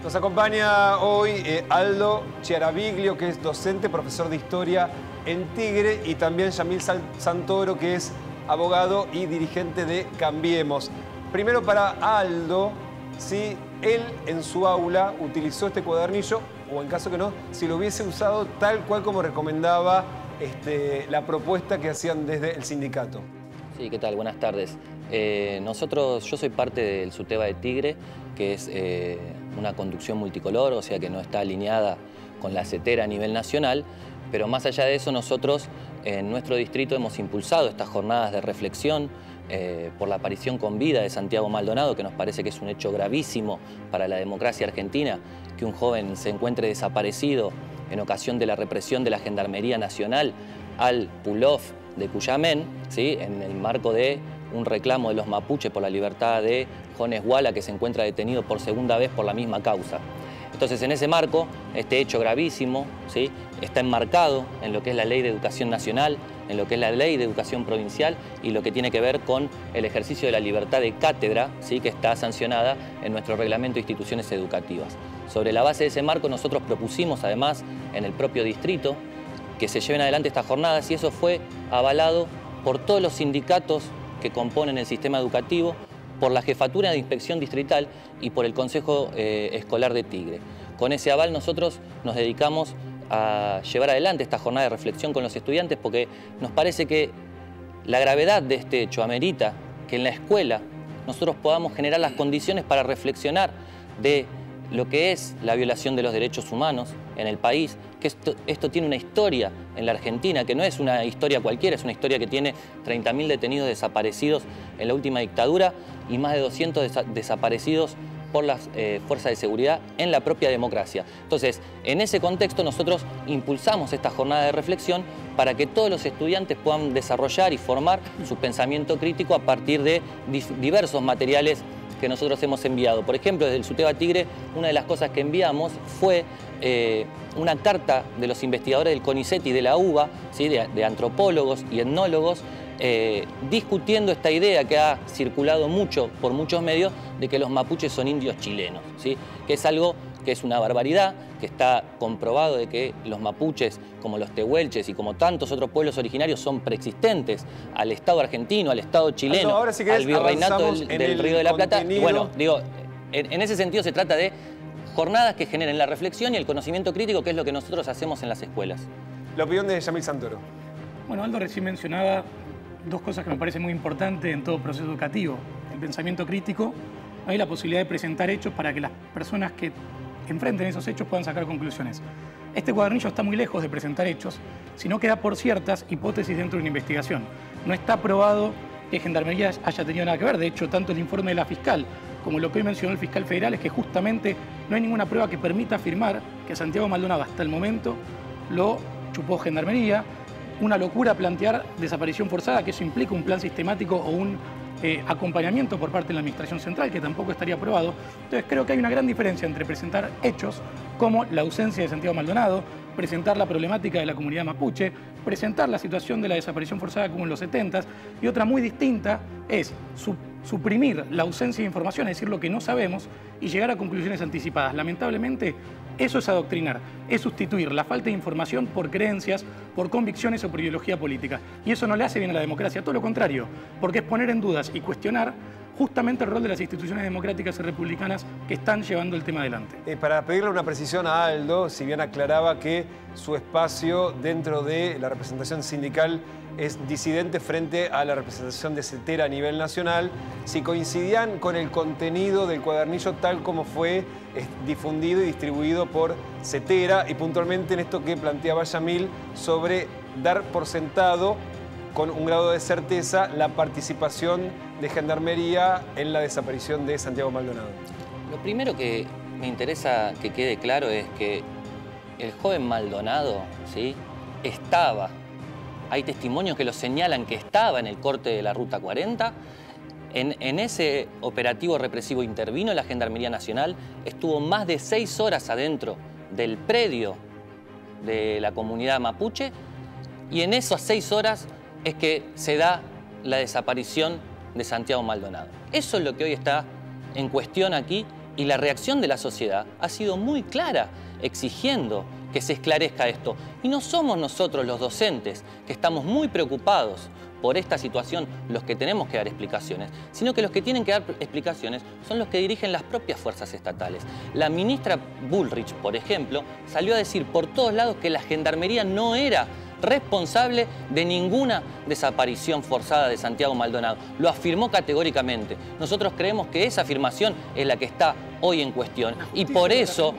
Nos acompaña hoy Aldo Chiaraviglio, que es docente, profesor de historia en Tigre, y también Yamil Santoro, que es abogado y dirigente de Cambiemos. Primero, para Aldo, si él en su aula utilizó este cuadernillo, o en caso que no, si lo hubiese usado tal cual como recomendaba la propuesta que hacían desde el sindicato. Sí, ¿qué tal? Buenas tardes. Yo soy parte del SUTEBA de Tigre, que es una conducción multicolor, o sea que no está alineada con la CETERA a nivel nacional, pero más allá de eso nosotros en nuestro distrito hemos impulsado estas jornadas de reflexión por la aparición con vida de Santiago Maldonado, que nos parece que es un hecho gravísimo para la democracia argentina, que un joven se encuentre desaparecido en ocasión de la represión de la Gendarmería Nacional al Pulof de Cuyamén, ¿sí? En el marco de un reclamo de los mapuches por la libertad de Jones Walla, que se encuentra detenido por segunda vez por la misma causa. Entonces, en ese marco, este hecho gravísimo, ¿sí?, está enmarcado en lo que es la Ley de Educación Nacional, en lo que es la Ley de Educación Provincial y lo que tiene que ver con el ejercicio de la libertad de cátedra, ¿sí?, que está sancionada en nuestro reglamento de instituciones educativas. Sobre la base de ese marco, nosotros propusimos, además, en el propio distrito, que se lleven adelante estas jornadas, y eso fue avalado por todos los sindicatos que componen el sistema educativo, por la Jefatura de Inspección Distrital y por el Consejo Escolar de Tigre. Con ese aval nosotros nos dedicamos a llevar adelante esta jornada de reflexión con los estudiantes, porque nos parece que la gravedad de este hecho amerita que en la escuela nosotros podamos generar las condiciones para reflexionar de lo que es la violación de los derechos humanos en el país, que esto tiene una historia en la Argentina, que no es una historia cualquiera, es una historia que tiene 30.000 detenidos desaparecidos en la última dictadura y más de 200 desaparecidos por las fuerzas de seguridad en la propia democracia. Entonces, en ese contexto nosotros impulsamos esta jornada de reflexión para que todos los estudiantes puedan desarrollar y formar su pensamiento crítico a partir de diversos materiales que nosotros hemos enviado. Por ejemplo, desde el SUTEBA Tigre, una de las cosas que enviamos fue una carta de los investigadores del CONICET y de la UBA, ¿sí?, de antropólogos y etnólogos, discutiendo esta idea que ha circulado mucho por muchos medios de que los mapuches son indios chilenos, ¿sí?, que es algo que es una barbaridad, que está comprobado de que los mapuches, como los tehuelches y como tantos otros pueblos originarios, son preexistentes al Estado argentino, al Estado chileno, ahora, si querés, al virreinato del Río de la Plata. Contenido. Bueno, digo, en ese sentido se trata de jornadas que generen la reflexión y el conocimiento crítico, que es lo que nosotros hacemos en las escuelas. La opinión de Yamil Santoro. Bueno, Aldo recién mencionaba dos cosas que me parecen muy importantes en todo proceso educativo. El pensamiento crítico, hay la posibilidad de presentar hechos para que las personas que enfrenten esos hechos puedan sacar conclusiones. Este cuadernillo está muy lejos de presentar hechos, sino que da por ciertas hipótesis dentro de una investigación. No está probado que Gendarmería haya tenido nada que ver. De hecho, tanto el informe de la fiscal como lo que hoy mencionó el fiscal federal es que justamente no hay ninguna prueba que permita afirmar que Santiago Maldonado hasta el momento lo chupó Gendarmería. Una locura plantear desaparición forzada, que eso implica un plan sistemático o un acompañamiento por parte de la Administración Central, que tampoco estaría aprobado. Entonces creo que hay una gran diferencia entre presentar hechos como la ausencia de Santiago Maldonado, presentar la problemática de la comunidad mapuche, presentar la situación de la desaparición forzada como en los 70s, y otra muy distinta es suprimir la ausencia de información, es decir, lo que no sabemos, y llegar a conclusiones anticipadas. Lamentablemente, eso es adoctrinar, es sustituir la falta de información por creencias, por convicciones o por ideología política. Y eso no le hace bien a la democracia, todo lo contrario, porque es poner en dudas y cuestionar justamente el rol de las instituciones democráticas y republicanas que están llevando el tema adelante. Para pedirle una precisión a Aldo, si bien aclaraba que su espacio dentro de la representación sindical es disidente frente a la representación de CETERA a nivel nacional, si coincidían con el contenido del cuadernillo tal como fue difundido y distribuido por CETERA, y puntualmente en esto que planteaba Yamil sobre dar por sentado con un grado de certeza la participación de Gendarmería en la desaparición de Santiago Maldonado. Lo primero que me interesa que quede claro es que el joven Maldonado, ¿sí?, estaba, hay testimonios que lo señalan que estaba en el corte de la Ruta 40. En ese operativo represivo intervino la Gendarmería Nacional, estuvo más de 6 horas adentro del predio de la comunidad mapuche, y en esas 6 horas es que se da la desaparición de Santiago Maldonado. Eso es lo que hoy está en cuestión aquí Y la reacción de la sociedad ha sido muy clara, exigiendo que se esclarezca esto. Y no somos nosotros los docentes, que estamos muy preocupados por esta situación, los que tenemos que dar explicaciones, sino que los que tienen que dar explicaciones son los que dirigen las propias fuerzas estatales. La ministra Bullrich, por ejemplo, salió a decir por todos lados que la Gendarmería no era responsable de ninguna desaparición forzada de Santiago Maldonado. Lo afirmó categóricamente. Nosotros creemos que esa afirmación es la que está hoy en cuestión. Y por eso,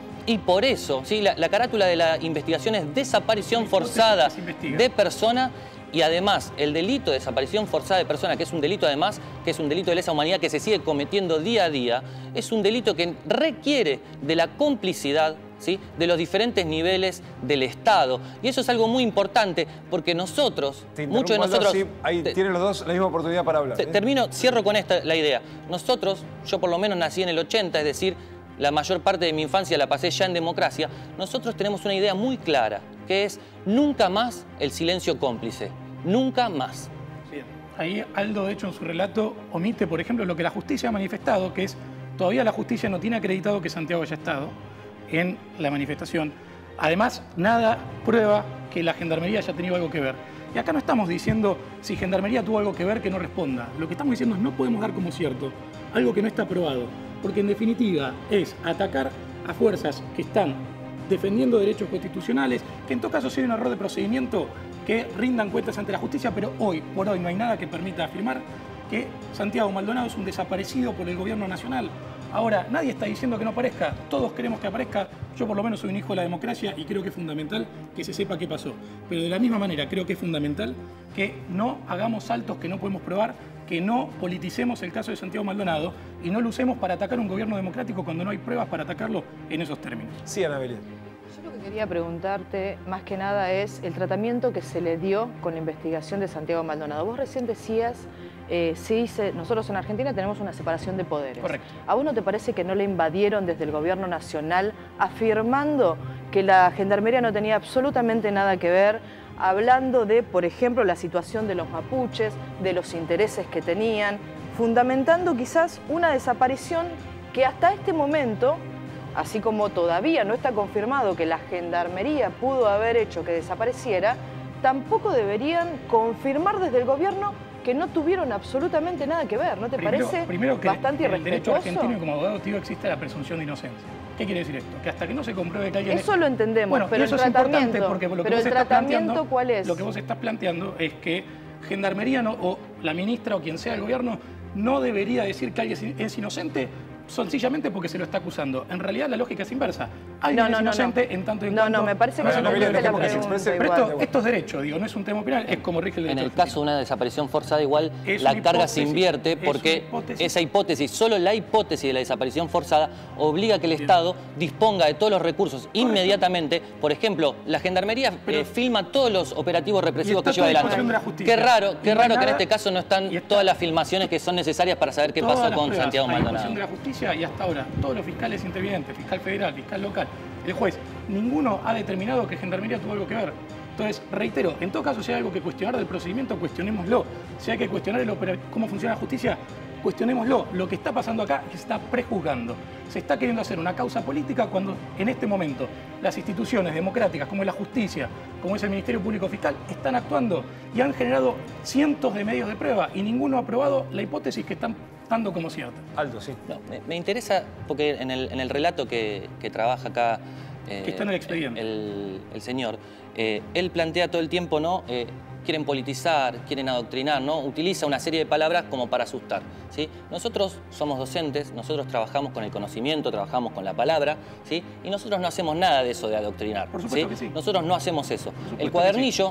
¿sí? la carátula de la investigación es desaparición forzada de persona. Y además, el delito de desaparición forzada de persona, que es un delito además, que es un delito de lesa humanidad que se sigue cometiendo día a día, es un delito que requiere de la complicidad, ¿sí?, de los diferentes niveles del Estado. Y eso es algo muy importante, porque nosotros, muchos de nosotros... Sí, ahí tienen los dos la misma oportunidad para hablar. Cierro con esta la idea. Nosotros, yo por lo menos nací en el 80, es decir, la mayor parte de mi infancia la pasé ya en democracia. Nosotros tenemos una idea muy clara, que es nunca más el silencio cómplice. Nunca más. Bien. Ahí Aldo, de hecho, en su relato omite, por ejemplo, lo que la justicia ha manifestado, que es todavía la justicia no tiene acreditado que Santiago haya estado en la manifestación. Además, nada prueba que la Gendarmería haya tenido algo que ver. Y acá no estamos diciendo si Gendarmería tuvo algo que ver que no responda. Lo que estamos diciendo es no podemos dar como cierto algo que no está probado. Porque en definitiva es atacar a fuerzas que están defendiendo derechos constitucionales, que en todo caso sea un error de procedimiento, que rindan cuentas ante la justicia, pero hoy por hoy no hay nada que permita afirmar que Santiago Maldonado es un desaparecido por el gobierno nacional. Ahora, nadie está diciendo que no aparezca, todos queremos que aparezca. Yo por lo menos soy un hijo de la democracia y creo que es fundamental que se sepa qué pasó. Pero de la misma manera creo que es fundamental que no hagamos saltos que no podemos probar, que no politicemos el caso de Santiago Maldonado y no lo usemos para atacar un gobierno democrático cuando no hay pruebas para atacarlo en esos términos. Sí, Ana Belén. Yo lo que quería preguntarte más que nada es el tratamiento que se le dio con la investigación de Santiago Maldonado. Vos recién decías, nosotros en Argentina tenemos una separación de poderes. Correcto. ¿A vos no te parece que no le invadieron desde el gobierno nacional afirmando que la Gendarmería no tenía absolutamente nada que ver, hablando de, por ejemplo, la situación de los mapuches, de los intereses que tenían, fundamentando quizás una desaparición que hasta este momento, así como todavía no está confirmado que la Gendarmería pudo haber hecho que desapareciera, tampoco deberían confirmar desde el gobierno que no tuvieron absolutamente nada que ver? ¿No te parece bastante irrespetuoso? En el derecho argentino, y como abogado tío, existe la presunción de inocencia. ¿Qué quiere decir esto? Que hasta que no se compruebe que alguien... Eso lo entendemos, bueno, pero eso el tratamiento... Es importante porque lo que pero vos el estás tratamiento, ¿cuál es? Lo que vos estás planteando es que Gendarmería o la ministra o quien sea el gobierno no debería decir que alguien es inocente sencillamente porque se lo está acusando. En realidad la lógica es inversa. Alguien es inocente en tanto y en cuanto... No, me parece que no la pregunta igual. Esto es derecho, digo, no es un tema penal, es como rige el derecho. En el caso de una desaparición forzada, igual la carga se invierte porque esa hipótesis, solo la hipótesis de la desaparición forzada obliga a que el Estado disponga de todos los recursos inmediatamente. Por ejemplo, la Gendarmería filma todos los operativos represivos que lleva adelante. Qué raro que en este caso no están todas las filmaciones que son necesarias para saber qué pasó con Santiago Maldonado. Y hasta ahora, todos los fiscales intervinientes, fiscal federal, fiscal local, el juez, ninguno ha determinado que Gendarmería tuvo algo que ver. Entonces, reitero, en todo caso, si hay algo que cuestionar del procedimiento, cuestionémoslo. Si hay que cuestionar cómo funciona la justicia, cuestionémoslo. Lo que está pasando acá es que se está prejuzgando. Se está queriendo hacer una causa política cuando en este momento las instituciones democráticas, como es la justicia, como es el Ministerio Público Fiscal, están actuando y han generado cientos de medios de prueba y ninguno ha probado la hipótesis que están dando como cierta. Aldo, sí. No, me interesa, porque en el relato que trabaja acá que está en el expediente. El señor, él plantea todo el tiempo, ¿no? Quieren politizar, quieren adoctrinar, ¿no? Utiliza una serie de palabras como para asustar, ¿sí? Nosotros somos docentes, nosotros trabajamos con el conocimiento, trabajamos con la palabra, ¿sí? Y nosotros no hacemos nada de eso de adoctrinar, por supuesto, ¿sí? Que sí. Nosotros no hacemos eso. El cuadernillo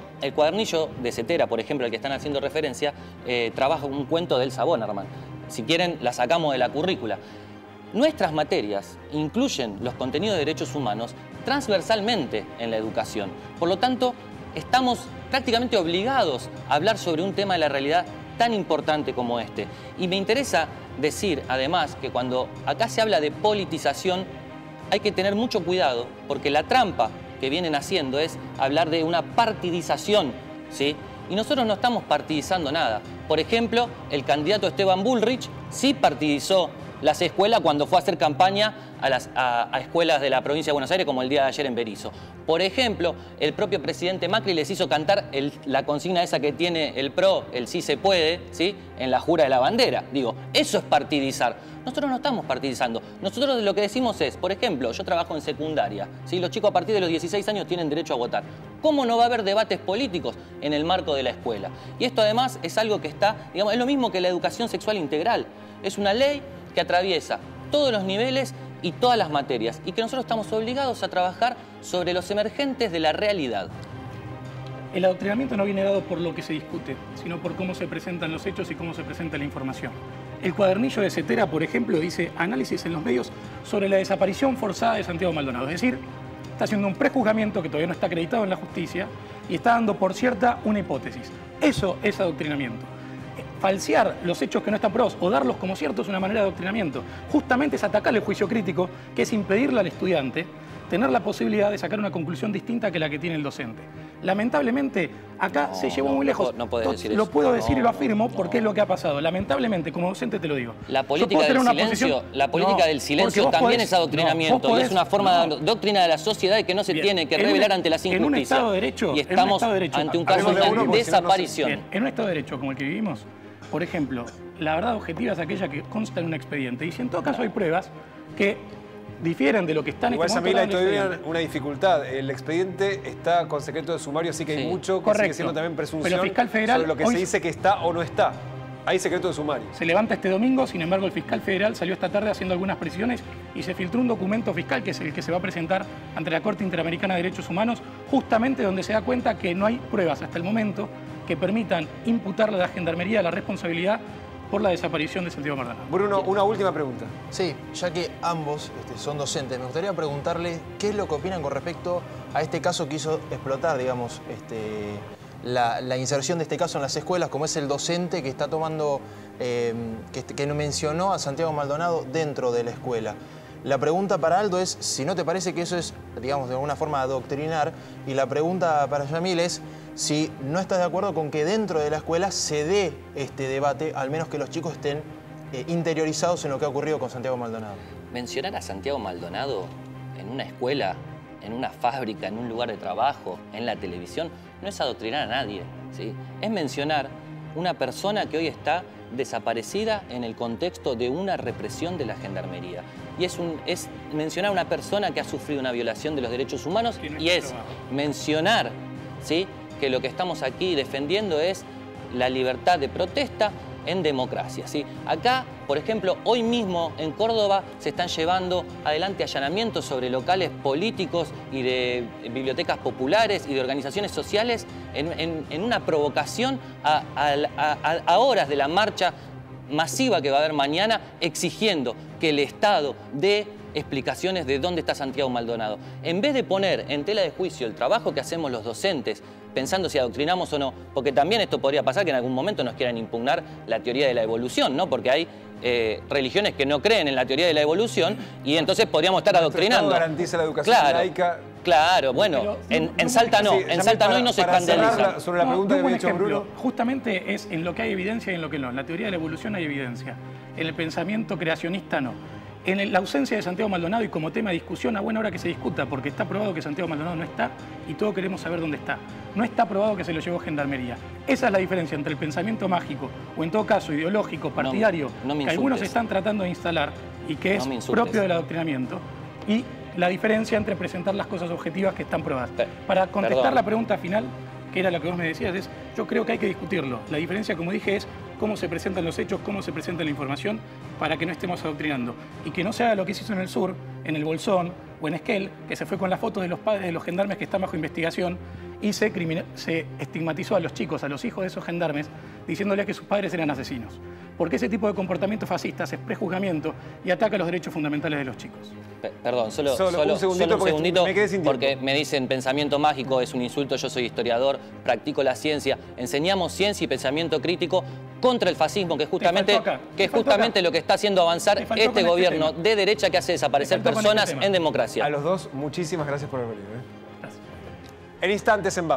de Cetera, por ejemplo, al que están haciendo referencia, trabaja un cuento del Sabón, hermano. Si quieren, la sacamos de la currícula. Nuestras materias incluyen los contenidos de derechos humanos transversalmente en la educación. Por lo tanto, estamos prácticamente obligados a hablar sobre un tema de la realidad tan importante como este. Y me interesa decir, además, que cuando acá se habla de politización, hay que tener mucho cuidado, porque la trampa que vienen haciendo es hablar de una partidización, ¿sí? Y nosotros no estamos partidizando nada. Por ejemplo, el candidato Esteban Bullrich sí partidizó las escuelas cuando fue a hacer campaña a escuelas de la provincia de Buenos Aires, como el día de ayer en Berisso. Por ejemplo, el propio presidente Macri les hizo cantar la consigna esa que tiene el PRO, el sí se puede, ¿sí?, en la jura de la bandera. Digo, eso es partidizar. Nosotros no estamos partidizando. Nosotros lo que decimos es, por ejemplo, yo trabajo en secundaria, ¿sí? Los chicos a partir de los 16 años tienen derecho a votar. ¿Cómo no va a haber debates políticos en el marco de la escuela? Y esto además es algo que está, digamos, es lo mismo que la educación sexual integral. Es una ley que atraviesa todos los niveles y todas las materias y que nosotros estamos obligados a trabajar sobre los emergentes de la realidad. El adoctrinamiento no viene dado por lo que se discute, sino por cómo se presentan los hechos y cómo se presenta la información. El cuadernillo de Cetera, por ejemplo, dice análisis en los medios sobre la desaparición forzada de Santiago Maldonado. Es decir, está haciendo un prejuzgamiento que todavía no está acreditado en la justicia y está dando por cierta una hipótesis. Eso es adoctrinamiento. Falsear los hechos que no están probados o darlos como ciertos es una manera de adoctrinamiento. Justamente es atacar el juicio crítico, que es impedirle al estudiante tener la posibilidad de sacar una conclusión distinta que la que tiene el docente. Lamentablemente, acá se llevó muy lejos. No puedes decir eso. Lo puedo decir y lo afirmo porque es lo que ha pasado. Lamentablemente, como docente te lo digo. La política del silencio también es adoctrinamiento y es una forma de doctrina de la sociedad y que no se tiene que revelar ante las injusticias. En un Estado de Derecho, y estamos ante un caso de desaparición. En un Estado de Derecho como el que vivimos, por ejemplo, la verdad objetiva es aquella que consta en un expediente. Y si en todo caso hay pruebas que difieren de lo que están en este momento. Igual, Samil, hay todavía una dificultad. El expediente está con secreto de sumario, así que hay mucho que sigue siendo también presunción sobre lo que se dice que está o no está. Hay secreto de sumario. Se levanta este domingo, sin embargo, el fiscal federal salió esta tarde haciendo algunas precisiones y se filtró un documento fiscal, que es el que se va a presentar ante la Corte Interamericana de Derechos Humanos, justamente donde se da cuenta que no hay pruebas hasta el momento que permitan imputarle a la Gendarmería la responsabilidad por la desaparición de Santiago Maldonado. Bruno, una última pregunta. Sí, ya que ambos son docentes, me gustaría preguntarle qué es lo que opinan con respecto a este caso que hizo explotar, digamos, la inserción de este caso en las escuelas, como es el docente que está tomando, que mencionó a Santiago Maldonado dentro de la escuela. La pregunta para Aldo es si no te parece que eso es, digamos, de alguna forma adoctrinar, y la pregunta para Yamil es si no estás de acuerdo con que dentro de la escuela se dé este debate, al menos que los chicos estén interiorizados en lo que ha ocurrido con Santiago Maldonado. Mencionar a Santiago Maldonado en una escuela, en una fábrica, en un lugar de trabajo, en la televisión, no es adoctrinar a nadie, ¿sí? Es mencionar una persona que hoy está desaparecida en el contexto de una represión de la Gendarmería. Y es mencionar a una persona que ha sufrido una violación de los derechos humanos y es mencionar, ¿sí?, que lo que estamos aquí defendiendo es la libertad de protesta en democracia, ¿sí? Acá, por ejemplo, hoy mismo en Córdoba se están llevando adelante allanamientos sobre locales políticos y de bibliotecas populares y de organizaciones sociales en una provocación a horas de la marcha masiva que va a haber mañana, exigiendo que el Estado dé explicaciones de dónde está Santiago Maldonado. En vez de poner en tela de juicio el trabajo que hacemos los docentes, pensando si adoctrinamos o no, porque también esto podría pasar que en algún momento nos quieran impugnar la teoría de la evolución, ¿no? Porque hay religiones que no creen en la teoría de la evolución y entonces podríamos estar adoctrinando. ¿Nuestro Estado garantiza la educación laica? Claro, bueno, en Salta no, en Salta no y no se escandaliza. Sobre la pregunta que me ha dicho Bruno. Justamente es en lo que hay evidencia y en lo que no. En la teoría de la evolución hay evidencia, en el pensamiento creacionista no. En la ausencia de Santiago Maldonado y como tema de discusión, a buena hora que se discuta, porque está probado que Santiago Maldonado no está y todos queremos saber dónde está. No está probado que se lo llevó Gendarmería. Esa es la diferencia entre el pensamiento mágico o en todo caso ideológico, partidario, que algunos están tratando de instalar y que es propio del adoctrinamiento, y la diferencia entre presentar las cosas objetivas que están probadas. Para contestar la pregunta final, que era lo que vos me decías, es yo creo que hay que discutirlo. La diferencia, como dije, es cómo se presentan los hechos, cómo se presenta la información, para que no estemos adoctrinando. Y que no se haga lo que se hizo en el sur, en el Bolsón o en Esquel, que se fue con las fotos de los padres de los gendarmes que están bajo investigación y se estigmatizó a los chicos, a los hijos de esos gendarmes, diciéndoles que sus padres eran asesinos. Porque ese tipo de comportamientos fascistas es prejuzgamiento y ataca los derechos fundamentales de los chicos. Perdón, solo un segundito, porque me dicen pensamiento mágico es un insulto. Yo soy historiador, practico la ciencia, enseñamos ciencia y pensamiento crítico contra el fascismo, que es justamente lo que está haciendo avanzar este gobierno de derecha que hace desaparecer personas en democracia. A los dos, muchísimas gracias por haber venido. En instantes en